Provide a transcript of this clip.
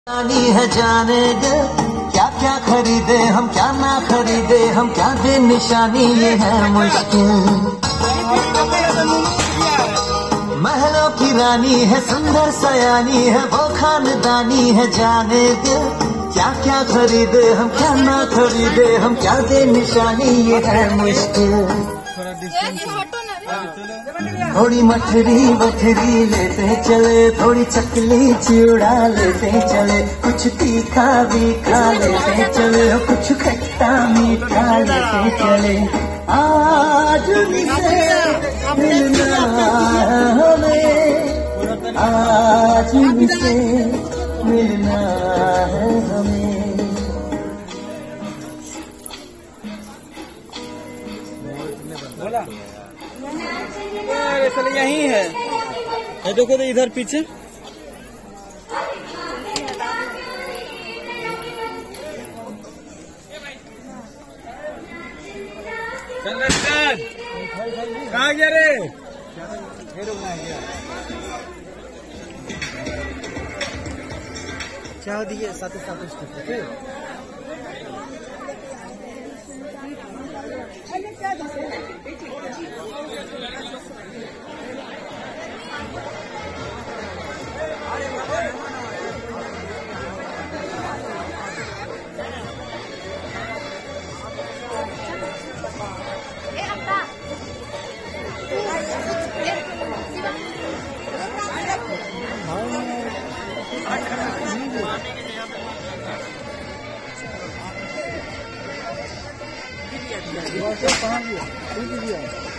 जानी है जाने दे क्या क्या खरीदे हम क्या ना खरीदे हम क्या दे निशानी ये है मुश्किल। महलों की रानी है सुंदर सयानी है वो खानदानी है जाने दे क्या क्या खरीदे हम क्या ना खरीदे हम क्या दे निशानी ये है मुश्किल। थोड़ी मठरी बठरी लेते चले थोड़ी चकली चिड़ा लेते चले कुछ तीखा भी खा लेते चले कुछ खट्टा मीठा लेते चले। आज मिलना हमें आज मिलना है हमें। चले यही है देखो तो इधर पीछे कहाँ गया रे चाह दिए साथ कहाँ गया